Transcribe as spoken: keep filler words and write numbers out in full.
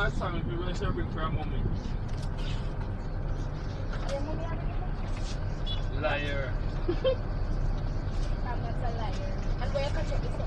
our song if you want to share with for a moment. Ayaw mo niya Liar. Tama sa liar. Ano ba yung kasi isa